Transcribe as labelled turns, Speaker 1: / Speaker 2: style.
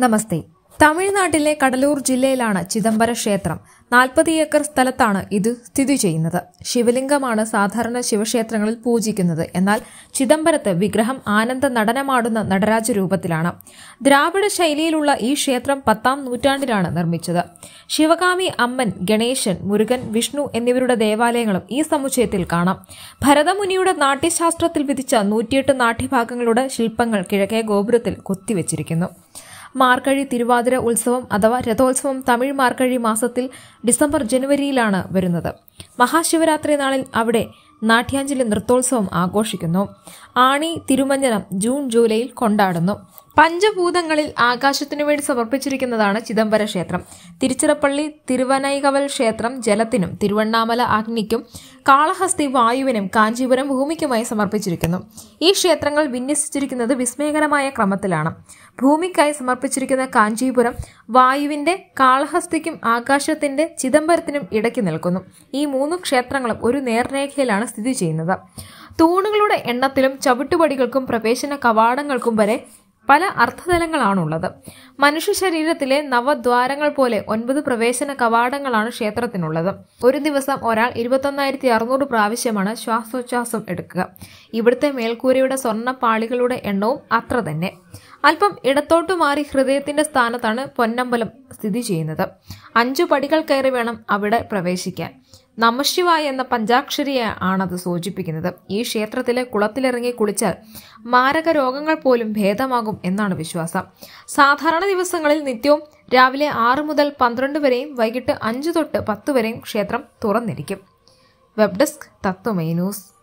Speaker 1: നമസ്തേ. തമിഴ്നാട്ടിലെ കടലൂർ ജില്ലയിലാണ് ചിദംബര ക്ഷേത്രം. 40 ഏക്കർ സ്ഥലത്താണ് ഇത് സ്ഥിതി ചെയ്യുന്നത്. ശിവലിംഗമാണ് സാധാരണ ശിവക്ഷേത്രങ്ങളിൽ പൂജിക്കുന്നത്. എന്നാൽ ചിദംബരത്ത് വിഗ്രഹം ആനന്ദ നടനമാടുന്ന നടരാജ രൂപത്തിലാണ്. ദ്രാവിഡ ശൈലിയിലുള്ള ഈ ക്ഷേത്രം 10-ാം നൂറ്റാണ്ടിലാണ് നിർമ്മിച്ചത്. ശിവകാമി അമ്മൻ, ഗണേശൻ, മുരുകൻ, വിഷ്ണു എന്നിവരുടെ ദേവാലയങ്ങളും ഈ സമുച്ചയത്തിൽ കാണാം. ഭരതമുനിയുടെ നാട്യശാസ്ത്രത്തിൽ വിധിച്ച 108 നാട്യഭാഗങ്ങളുടെ ശില്പങ്ങൾ കിഴക്കേ ഗോപുരത്തിൽ കൊത്തിവെച്ചിരിക്കുന്നു. മാർക്കഴി തിരുവാതിര ഉത്സവം അഥവാ രഥോത്സവം തമിഴ് മാർക്കഴി മാസത്തിൽ ഡിസംബർ-ജനുവരിയിലാണ് വരുന്നത്. മഹാശിവരാത്രി നാളിൽ അവിടെ നാട്യാഞ്ജലി നൃത്തോത്സവം ആഘോഷിക്കുന്നു. ആണി തിരുമഞ്ജനം ജൂൺ-ജൂലൈയിൽ കൊണ്ടാടുന്നു. പഞ്ചഭൂതങ്ങളിൽ ആകാശത്തിനു വേണ്ടി സമർപ്പിച്ചിരിക്കുന്നതാണ് ചിദംബര ക്ഷേത്രം. തിരുച്ചിറപ്പള്ളി തിരുവനൈകവൽ ക്ഷേത്രം ജലത്തിനും, തിരുവണ്ണാമല അഗ്നിക്കും, കാളഹസ്തി വായുവിനും, കാഞ്ചീപുരം ഭൂമിക്കുമായി സമർപ്പിച്ചിരിക്കുന്നു. ഈ ക്ഷേത്രങ്ങൾ വിന്യസിച്ചിരിക്കുന്നത് വിസ്മയകരമായ ക്രമത്തിലാണ്. ഭൂമിക്കായി സമർപ്പിച്ചിരിക്കുന്ന കാഞ്ചീപുരം വായുവിന്റെ, കാളഹസ്തിക്കും ആകാശത്തിന്റെ, ചിദംബരത്തിനും ഇടയ്ക്ക് നിൽക്കുന്നു. ഈ 3 ക്ഷേത്രങ്ങളും ഒരു നേർരേഖയിലാണ് സ്ഥിതി ചെയ്യുന്നത്. തൂണുകളുടെ എണ്ണത്തിലും ചവിട്ടുപടികൾക്കും പ്രവേശന കവാടങ്ങൾക്കും വരെ പല അർത്ഥതലങ്ങളാണുള്ളത്. മനുഷ്യ ശരീരത്തിലെ നവദ്വാരങ്ങൾ പോലെ 9 പ്രവേശന കവാടങ്ങളാണ് ക്ഷേത്രത്തിനുള്ളത്. ഒരു ദിവസം ഒരാൾ 21,600 പ്രാവശ്യമാണ് ശ്വാസോച്ഛ്വാസം എടുക്കുക. ഇവിടുത്തെ മേൽക്കൂരയുടെ സ്വർണ്ണ പാളികളുടെ എണ്ണവും അത്ര തന്നെ. അല്പം ഇടത്തോട്ടു മാറി ഹൃദയത്തിന്റെ സ്ഥാനത്താണ് പൊന്നമ്പലം സ്ഥിതി ചെയ്യുന്നത്. 5 പടികൾ കയറി വേണം അവിടെ പ്രവേശിക്കാൻ. നമഃശിവായ എന്ന പഞ്ചാക്ഷരിയെ ആണത് സൂചിപ്പിക്കുന്നത്. ഈ ക്ഷേത്രത്തിലെ കുളത്തിലിറങ്ങി കുളിച്ചാൽ മാരക രോഗങ്ങൾ പോലും ഭേദമാകും എന്നാണ് വിശ്വാസം. സാധാരണ ദിവസങ്ങളിൽ നിത്യവും രാവിലെ 6 മുതൽ 12 വരെയും വൈകിട്ട് 5 തൊട്ട് 10 വരെയും ക്ഷേത്രം തുറന്നിരിക്കും. Web desk Tatwamayi news.